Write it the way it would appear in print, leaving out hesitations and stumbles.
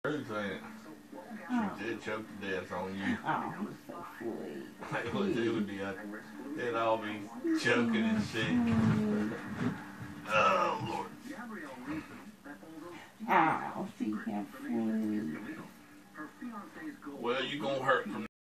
Truth ain't it? She did choke to death on you. Oh, he's so sweet. Like what they would be, they'd all be choking and sick. Oh Lord. Oh, see how sweet. Well, you gonna hurt from